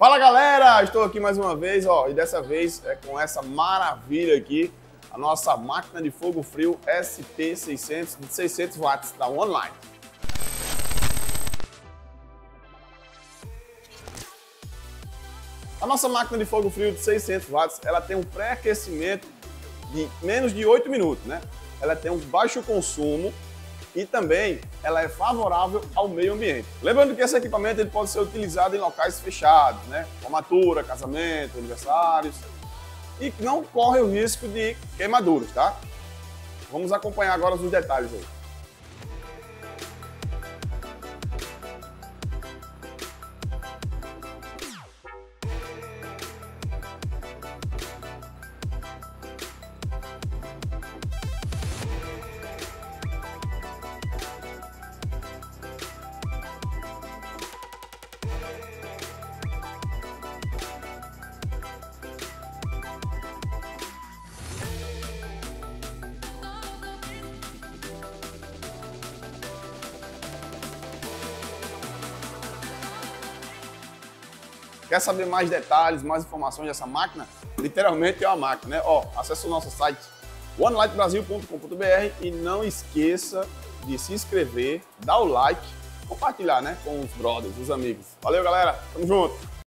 Fala galera, estou aqui mais uma vez, ó, e dessa vez é com essa maravilha aqui, a nossa máquina de fogo frio ST600 de 600 watts da One-Light. A nossa máquina de fogo frio de 600 watts, ela tem um pré-aquecimento de menos de 8 minutos, né? Ela tem um baixo consumo e também ela é favorável ao meio ambiente. Lembrando que esse equipamento ele pode ser utilizado em locais fechados, né? Formatura, casamento, aniversários, e não corre o risco de queimaduras, tá? Vamos acompanhar agora os detalhes aí. Quer saber mais detalhes, mais informações dessa máquina? Literalmente é uma máquina, né? Ó, acesse o nosso site onelightbrasil.com.br e não esqueça de se inscrever, dar o like, compartilhar, né, com os brothers, os amigos. Valeu, galera. Tamo junto.